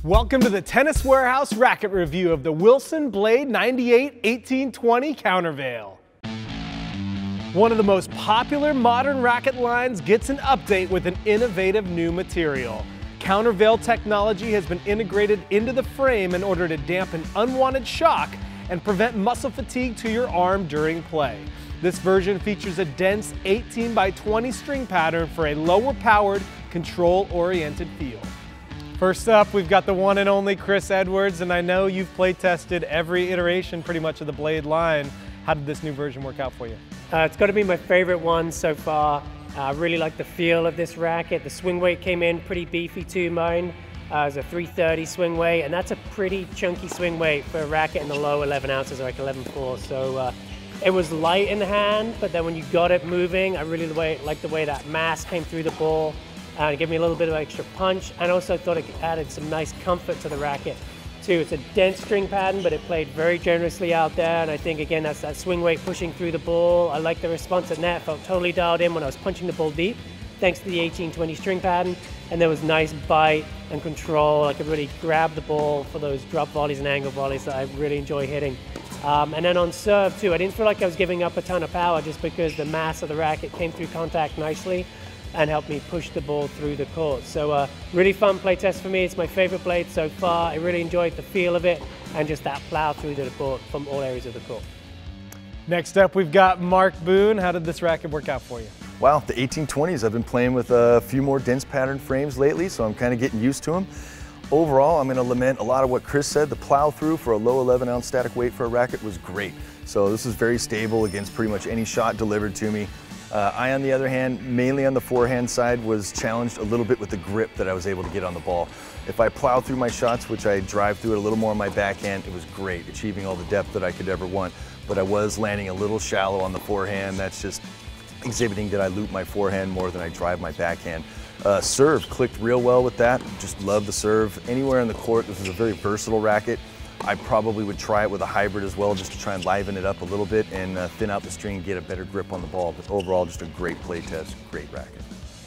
Welcome to the Tennis Warehouse racket review of the Wilson Blade 98 1820 Countervail. One of the most popular modern racket lines gets an update with an innovative new material. Countervail technology has been integrated into the frame in order to dampen unwanted shock and prevent muscle fatigue to your arm during play. This version features a dense 18 by 20 string pattern for a lower powered, control-oriented feel. First up, we've got the one and only Chris Edwards, and I know you've play tested every iteration pretty much of the Blade line. How did this new version work out for you? It's got to be my favorite one so far. I really like the feel of this racket. The swing weight came in pretty beefy too, mine. It's a 330 swing weight, and that's a pretty chunky swing weight for a racket in the low 11 ounces, like 11.4. So it was light in the hand, but then when you got it moving, I really liked the way that mass came through the ball. It gave me a little bit of extra punch, and also thought it added some nice comfort to the racket too. It's a dense string pattern, but it played very generously out there, and I think again that's that swing weight pushing through the ball. I like the response at net, felt totally dialed in when I was punching the ball deep, thanks to the 1820 string pattern, and there was nice bite and control. I could really grab the ball for those drop volleys and angle volleys that I really enjoy hitting. And then on serve too, I didn't feel like I was giving up a ton of power just because the mass of the racket came through contact nicely and helped me push the ball through the court. So really fun play test for me. It's my favorite blade so far. I really enjoyed the feel of it and just that plow through to the court from all areas of the court. Next up, we've got Mark Boone. How did this racket work out for you? Wow, the 1820s. I've been playing with a few more dense pattern frames lately, so I'm kind of getting used to them. Overall, I'm going to lament a lot of what Chris said. The plow through for a low 11-ounce static weight for a racket was great. So this is very stable against pretty much any shot delivered to me. I, on the other hand, mainly on the forehand side, was challenged a little bit with the grip that I was able to get on the ball. If I plow through my shots, which I drive through it a little more on my backhand, it was great, achieving all the depth that I could ever want. But I was landing a little shallow on the forehand. That's just exhibiting that I loop my forehand more than I drive my backhand. Serve clicked real well with that. Just love the serve. Anywhere on the court, this is a very versatile racket. I probably would try it with a hybrid as well, just to try and liven it up a little bit and thin out the string and get a better grip on the ball. But overall, just a great play test, great racket.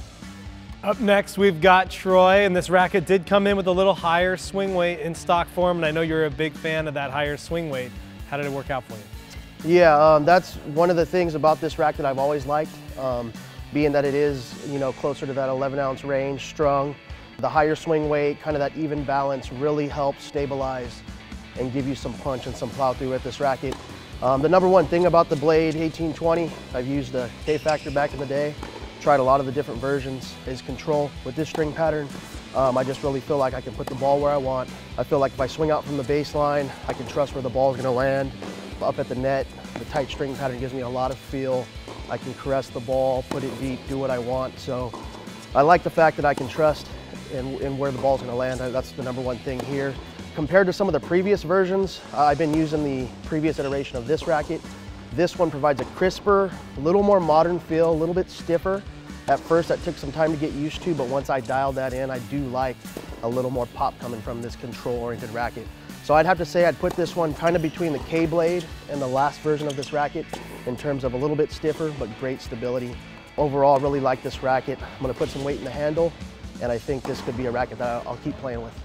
Up next, we've got Troy, and this racket did come in with a little higher swing weight in stock form, and I know you're a big fan of that higher swing weight. How did it work out for you? Yeah, that's one of the things about this racket I've always liked, being that it is, closer to that 11-ounce range, strung. The higher swing weight, kind of that even balance really helps stabilize and give you some punch and some plow through with this racket. The number one thing about the Blade 1820, I've used the K-Factor back in the day, tried a lot of the different versions, is control. With this string pattern, I just really feel like I can put the ball where I want. I feel like if I swing out from the baseline, I can trust where the ball is going to land. Up at the net, the tight string pattern gives me a lot of feel. I can caress the ball, put it deep, do what I want. So I like the fact that I can trust in where the ball is going to land. That's the number one thing here. Compared to some of the previous versions, I've been using the previous iteration of this racket. This one provides a crisper, a little more modern feel, a little bit stiffer. At first that took some time to get used to, but once I dialed that in, I do like a little more pop coming from this control-oriented racket. So I'd have to say I'd put this one kind of between the K-Blade and the last version of this racket in terms of a little bit stiffer, but great stability. Overall, I really like this racket. I'm gonna put some weight in the handle, and I think this could be a racket that I'll keep playing with.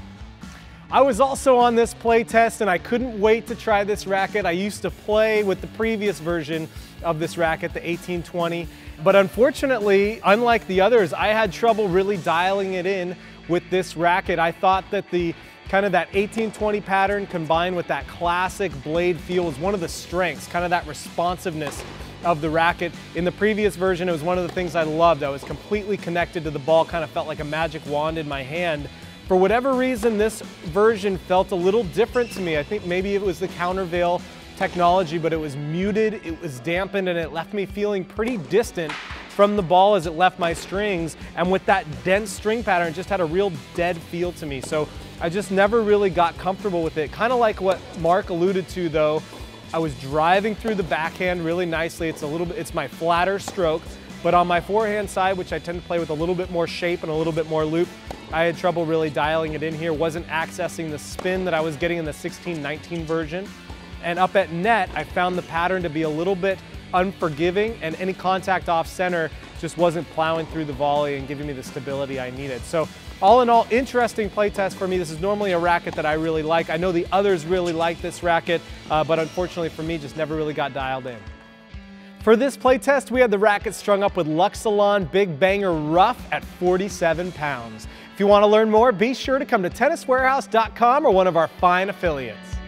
I was also on this play test, and I couldn't wait to try this racket. I used to play with the previous version of this racket, the 1820, but unfortunately, unlike the others, I had trouble really dialing it in with this racket. I thought that the kind of that 1820 pattern combined with that classic Blade feel was one of the strengths, kind of that responsiveness of the racket. In the previous version, it was one of the things I loved. I was completely connected to the ball, kind of felt like a magic wand in my hand. For whatever reason, this version felt a little different to me. I think maybe it was the Countervail technology, but it was muted, it was dampened, and it left me feeling pretty distant from the ball as it left my strings. And with that dense string pattern, it just had a real dead feel to me. So I just never really got comfortable with it. Kind of like what Mark alluded to though, I was driving through the backhand really nicely. It's my flatter stroke, but on my forehand side, which I tend to play with a little bit more shape and a little bit more loop, I had trouble really dialing it in here, wasn't accessing the spin that I was getting in the 16-19 version. And up at net, I found the pattern to be a little bit unforgiving, and any contact off center just wasn't plowing through the volley and giving me the stability I needed. So all in all, interesting play test for me. This is normally a racket that I really like. I know the others really like this racket, but unfortunately for me, just never really got dialed in. For this play test, we had the racket strung up with Luxilon Big Banger Rough at 47 pounds. If you want to learn more, be sure to come to tenniswarehouse.com or one of our fine affiliates.